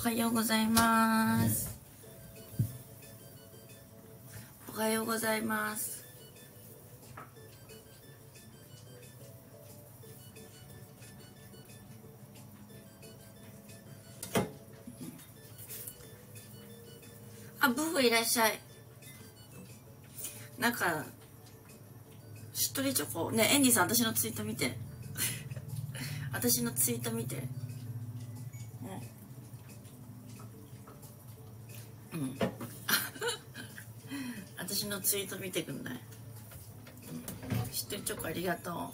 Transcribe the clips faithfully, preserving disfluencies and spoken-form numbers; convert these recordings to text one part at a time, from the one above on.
はようございます。おはようございます。あ、ブーフいらっしゃい。なんかしっとりチョコね。エンディさん、私のツイート見て私のツイート見て。うん、うん、私のツイート見てくんない、うん、しっとりチョコありがとう。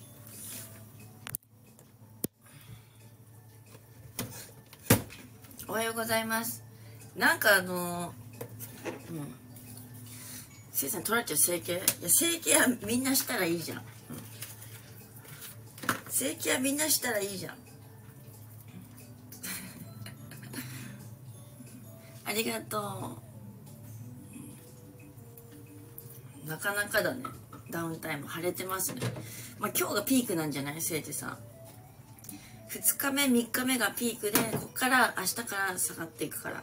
おはようございます。なんかあのー、うんせいさん取られちゃう整形。いや整形はみんなしたらいいじゃん、うん、整形はみんなしたらいいじゃんありがとう。なかなかだね。ダウンタイム晴れてますね。まあ今日がピークなんじゃない、せいてさん。ふつかめみっかめがピークで、こっから明日から下がっていくから。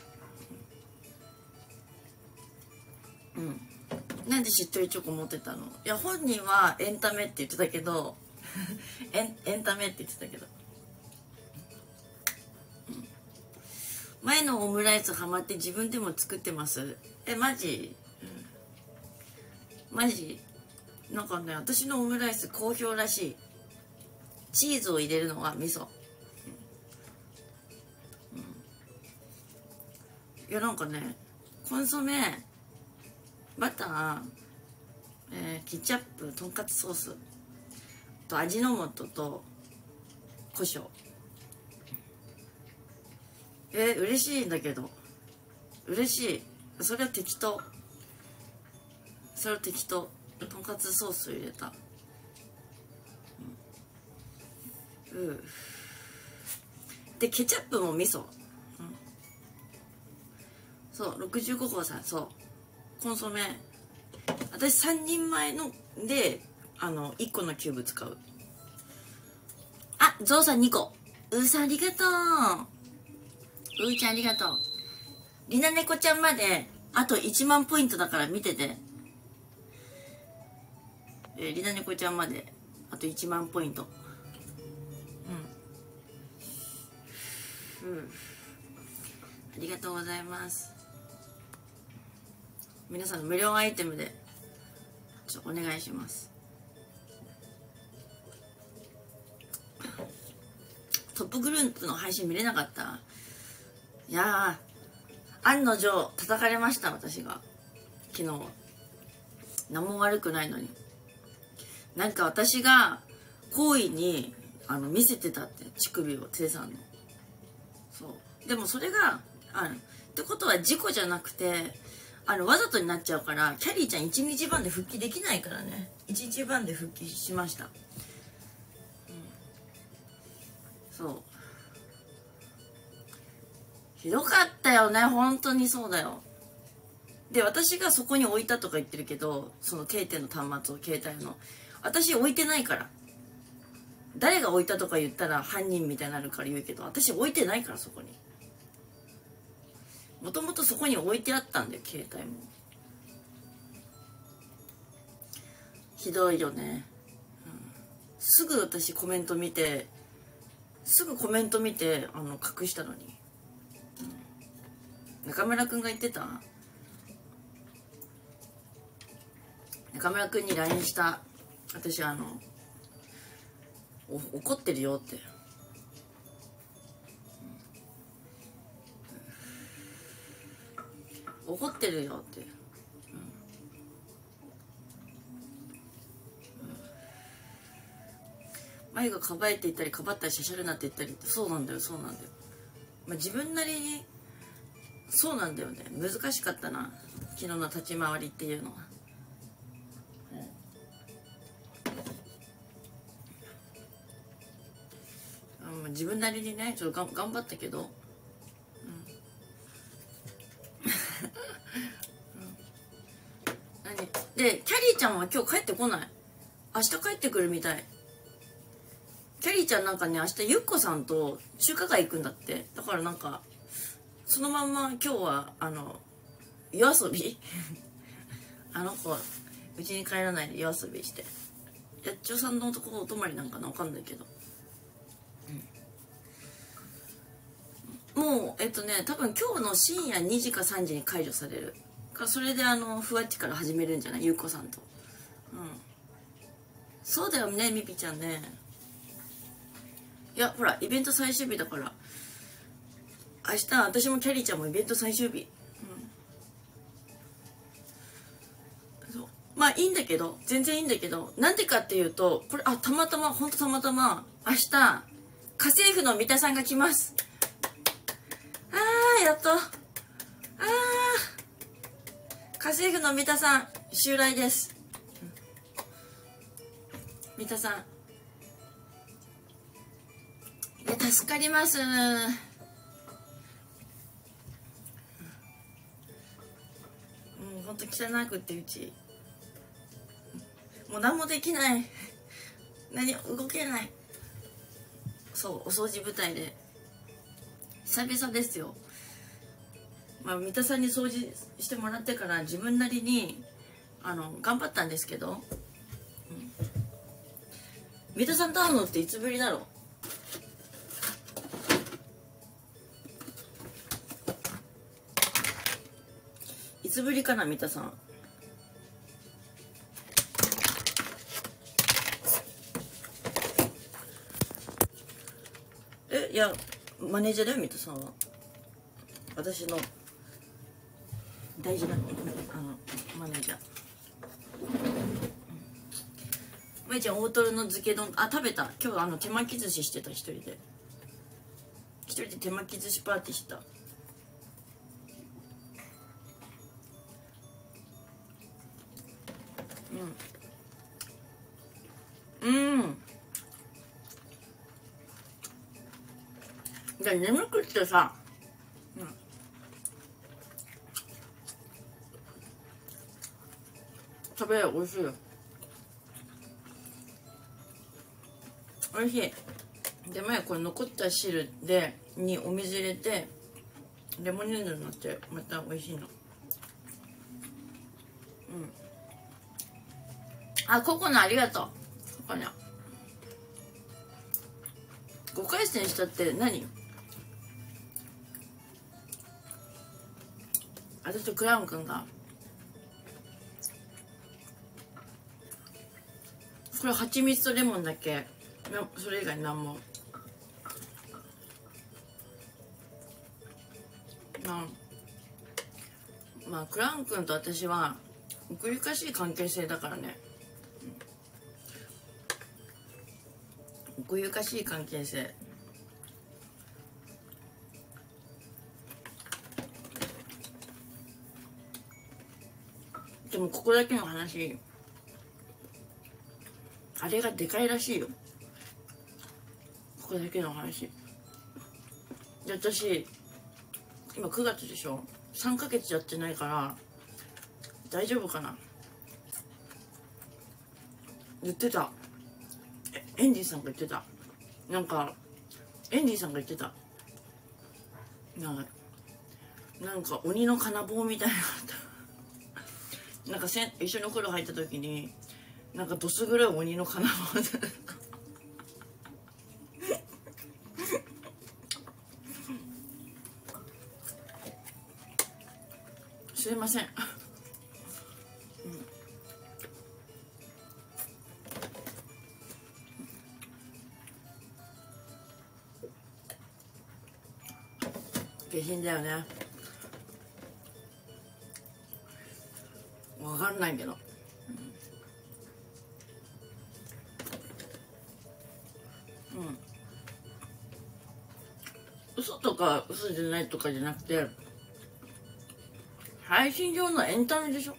うん、なんでしっとりチョコ持ってたの？いや本人はエンタメって言ってたけどエン、エンタメって言ってたけど、うん、前のオムライスハマって自分でも作ってます。えマジ、うん、マジなんかね、私のオムライス好評らしい。チーズを入れるのが味噌、うんうん、いやなんかね、コンソメ、バター、えー、ケチャップ、とんかつソースと味の素と胡椒。えー、嬉しいんだけど、嬉しい。それは適当、それは適当。とんかつソース入れた。うん、うん、でケチャップも味噌、うん、そうろくじゅうご号さん、そうコンソメ。私さんにんまえのであのいっこのキューブ使う。あ、ゾウさんにこ。うーさんありがとう。うーちゃんありがとう。りなねこちゃんまであといちまんポイントだから見てて。えー、りなねこちゃんまであといちまんポイント。うん、うん、ありがとうございます。皆さんの無料アイテムでちょっとお願いします。トップグループの配信見れなかった。いやー、案の定叩かれました。私が昨日何も悪くないのに、なんか私が好意にあの見せてたって、乳首をテイさんの。そうでもそれがあのってことは事故じゃなくて、あのわざとになっちゃうから、キャリーちゃんいちにちばんで復帰できないからね。いちにちばんで復帰しました、うん、そうひどかったよね、本当にそうだよ。で私がそこに置いたとか言ってるけど、その定点の端末を携帯の、私置いてないから。誰が置いたとか言ったら犯人みたいになるから言うけど、私置いてないから。そこにもともとそこに置いてあったんだよ、携帯も。ひどいよね、うん、すぐ私コメント見てすぐコメント見てあの隠したのに、うん、中村くんが言ってた。中村くんに ライン した。私あの怒ってるよって、うん、怒ってるよって、うんうん、眉がかばえていったりかばったりしゃしゃるなって言ったりって、そうなんだよそうなんだよ、まあ、自分なりにそうなんだよね。難しかったな、昨日の立ち回りっていうのは。自分なりにねちょっとが頑張ったけど、うんうん、何でキャリーちゃんは今日帰ってこない。明日帰ってくるみたい。キャリーちゃんなんかね、明日ゆっこさんと中華街行くんだって。だからなんかそのまんま今日はあの夜遊びあの子うちに帰らないで夜遊びして、やっちょさんの男お泊まりなんかな、わかんないけど、うん、もうえっとね多分今日の深夜にじかさんじに解除されるか、それであのふわっちから始めるんじゃない、ゆうこさんと。うん、そうだよねみぴちゃんね。いやほらイベント最終日だから、明日私もキャリーちゃんもイベント最終日、うん、そうまあいいんだけど、全然いいんだけど、なんでかっていうと、これあたまたまほんとたまたま明日家政婦の三田さんが来ます。あーやっと、あー家政婦の三田さん襲来です。三田さんいや助かります。うん、ほんと汚くってうちもう何もできない何動けない。そうお掃除部隊で久々ですよ。まあ三田さんに掃除してもらってから自分なりにあの頑張ったんですけど、うん、三田さんと会うのっていつぶりだろう。いつぶりかな三田さん。えいやマネージャーだよ三田さんは。私の大事なあのマネージャー。まいちゃん大トロの漬け丼あ食べた。今日あの手巻き寿司してた、一人で一人で手巻き寿司パーティーした。うんうんじゃ眠くってさ、うん、食べよ、美味しいよ、美味しい。で前これ残った汁でにお水入れてレモネードになってまた美味しいの。うんあココナありがとう。ココナごかい戦したって何。私とクラウンくんがこれ蜂蜜とレモンだけ、それ以外何も。まあ、まあクラウンくんと私は奥ゆかしい関係性だからね、奥ゆかしい関係性。でもここだけの話、あれがでかいらしいよ、ここだけの話で。私今くがつでしょ、さんかげつやってないから大丈夫かな。言ってた、エンディさんが言ってた、なんかエンディさんが言ってた、なんかなんか鬼の金棒みたいななんかせん一緒にお風呂入った時になんかどす黒い鬼の金棒ですいません、うん、下品だよね、分かんないけど、うん、うん、嘘とか嘘じゃないとかじゃなくて配信上のエンタメでしょ。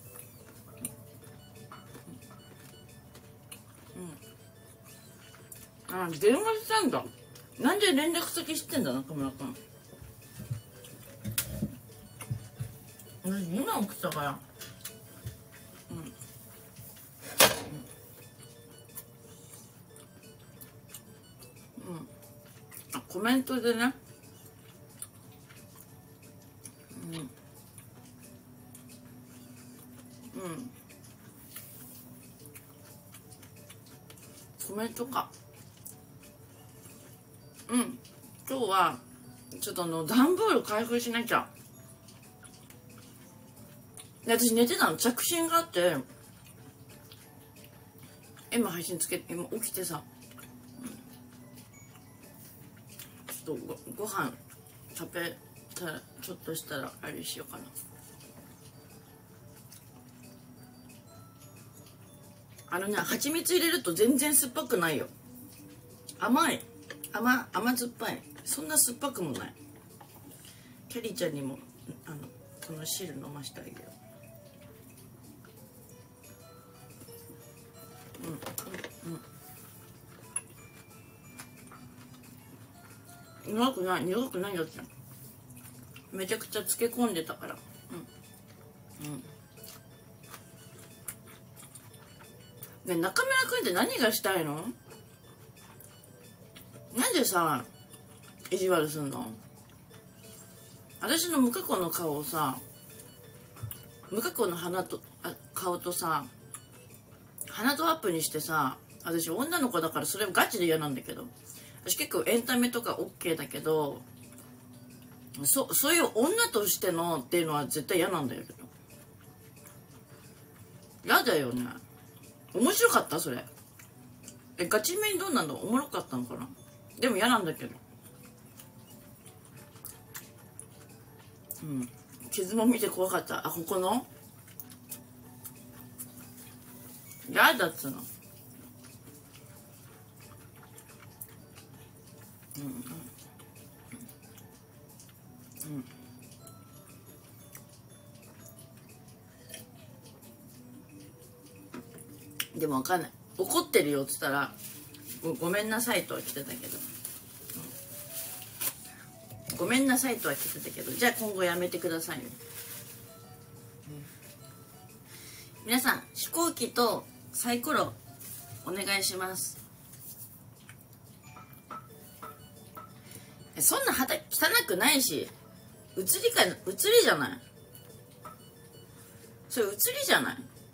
うん、あ電話したんだ。なんで連絡先知ってんだ中村君。私今送ったから。うん、うん、あコメントでね、 うんうんコメントか。うん今日はちょっとあの段ボール開封しなきゃ。で私寝てたの、着信があって今配信つけて今起きてさ、ちょっと ご, ご飯食べたらちょっとしたらあれしようかな。あのね蜂蜜入れると全然酸っぱくないよ。甘い甘甘酸っぱい。そんな酸っぱくもない。キャリーちゃんにもあのこの汁飲ましてあげよう。うんうんうん苦くない苦くないやつじゃん。めちゃくちゃ漬け込んでたから。うんうんね、中村くんって何がしたいの？なんでさ意地悪すんの？私の無加工の顔をさ、無加工の鼻とあ顔とさ鼻とアップにしてさ、私女の子だからそれガチで嫌なんだけど、私結構エンタメとか OK だけど、そそういう女としてのっていうのは絶対嫌なんだけど。嫌だよね。面白かったそれ。えガチめにどうなんの？おもろかったのかな。でも嫌なんだけど。うん傷も見て怖かった。あここの嫌だっつうの。うんうんうんでも分かんない。怒ってるよっつったら ご, ごめんなさいとは来てたけど、うん、ごめんなさいとは来てたけど、じゃあ今後やめてくださいよ、うん、皆さん飛行機とサイコロお願いします。そんな肌汚くないし、映りか映りじゃない。それ映りじゃない。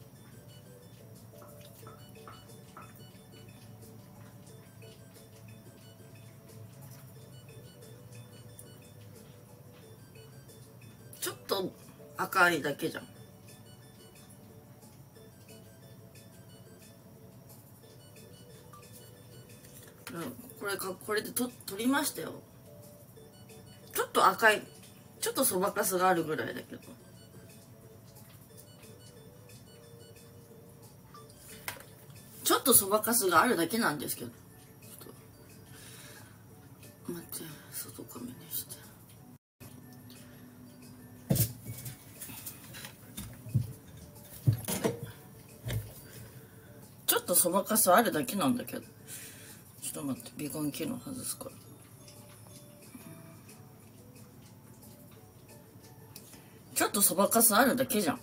ちょっと赤いだけじゃん。うん、これかこれでと取りましたよ。ちょっと赤い、ちょっとそばかすがあるぐらいだけど、ちょっとそばかすがあるだけなんですけど、ちょっと待って、外カメにして。ちょっとそばかすあるだけなんだけど、ちょっと待って、美顔機能外すから。ちょっとそばかすあるだけじゃん。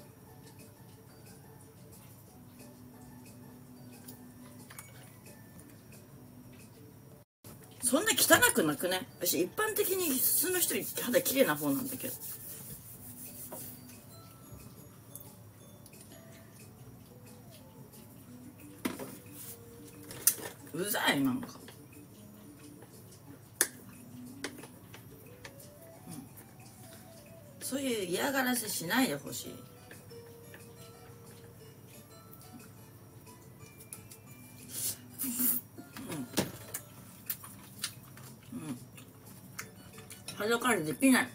そんな汚くなくね。私一般的に普通の人より肌綺麗な方なんだけど。うざいなんか、うん、そういう嫌がらせしないでほしい。肌管理できない。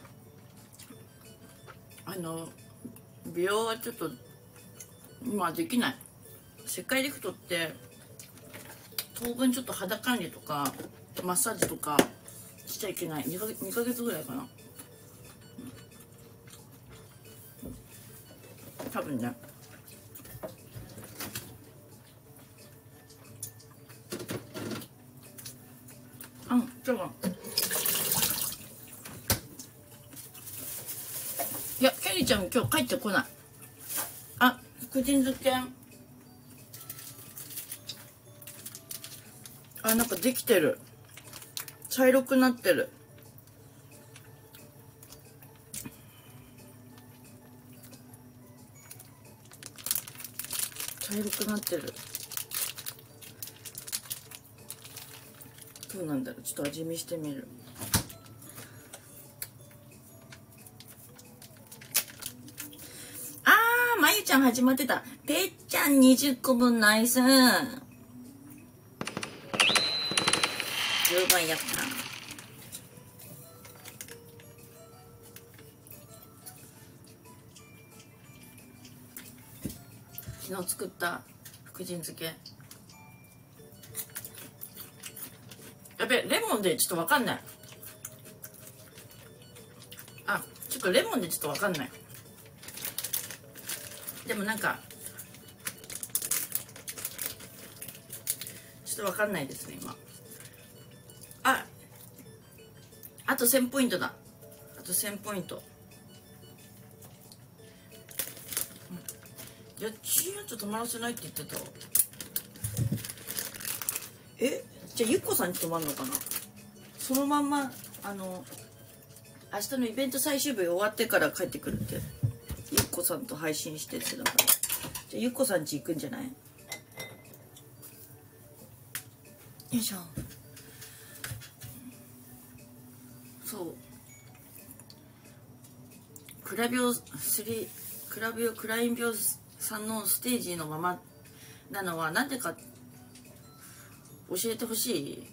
あの美容はちょっと今できない。世界リフトって当分ちょっと肌管理とかマッサージとかしちゃいけない。 2, かにかげつぐらいかな、うん、多分ね。うんちょっといやケリーちゃん今日帰ってこない。あ福神漬け、あなんかできてる、茶色くなってる。 茶色くなってる。どうなんだろう、ちょっと味見してみる。あー、まゆちゃん始まってた。ぺっちゃんにじゅっこぶんナイス。じゅうばんやった。昨日作った福神漬け。やべ、レモンでちょっとわかんない。あ、ちょっとレモンでちょっとわかんない。でもなんかちょっとわかんないですね今。あ、あとせんポイントだ。あとせんポイント。いや、チーヤと止まらせないって言ってた。え、じゃあゆっこさんに泊まるのかな。そのまんまあの明日のイベント最終日終わってから帰ってくるって、ゆっこさんと配信してってだから、じゃあゆっこさん家行くんじゃない。よいしょ。そうクラビオスリークラビオクライン病さんのステージのままなのはなんでか教えてほしい、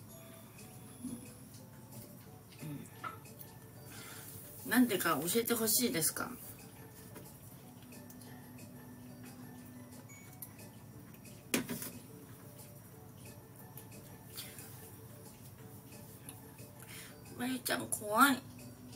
うん、なんでか教えてほしいですか。まゆちゃん怖い。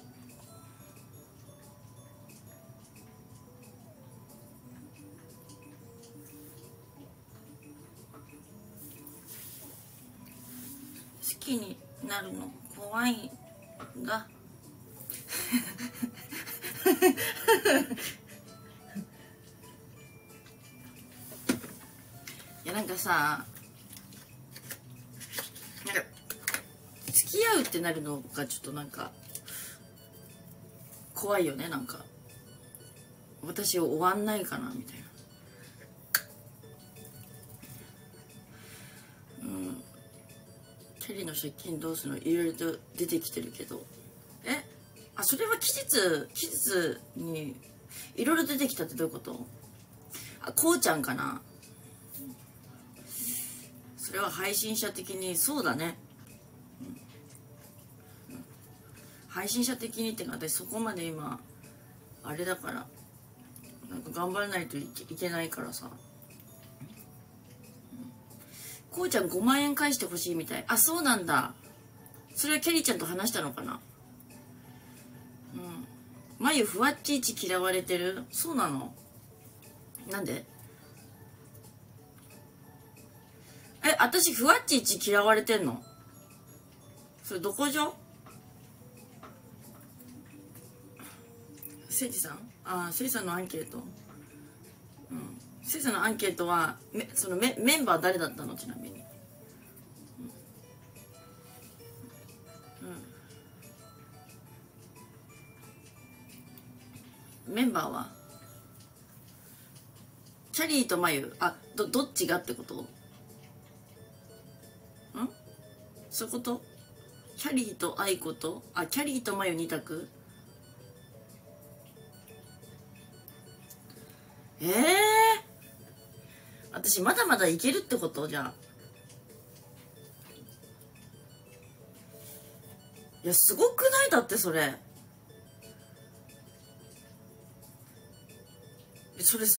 好きになるの怖いんだいやなんかさ、なんか付き合うってなるのがちょっとなんか怖いよね。なんか私終わんないかなみたいな。うん、キャリーの借金どうするのいろいろと出てきてるけど、え、あ、それは期日期日にいろいろ出てきたってどういうこと。あ、こうちゃんかな。それは配信者的にそうだね、うん、配信者的にってか私そこまで今あれだからなんか頑張らないといけないからさ、こうちゃんごまんえん返してほしいみたい。あ、そうなんだ。それはキャリーちゃんと話したのかな。うん。まゆふわっちいち嫌われてる。そうなの。なんで。え、私ふわっちいち嫌われてんの。それどこじゃ。せいじさん。あ、せいさんのアンケート。うん。せいさんのアンケートはめそのメメンバー誰だったのちなみに。メンバーはキャリーとマユ。あ、どどっちがってこと。ん、そういうこと。キャリーとアイコと、あ、キャリーとマユに択。ええー、私まだまだいけるってことじゃあ。いやすごくない。だってそれそれ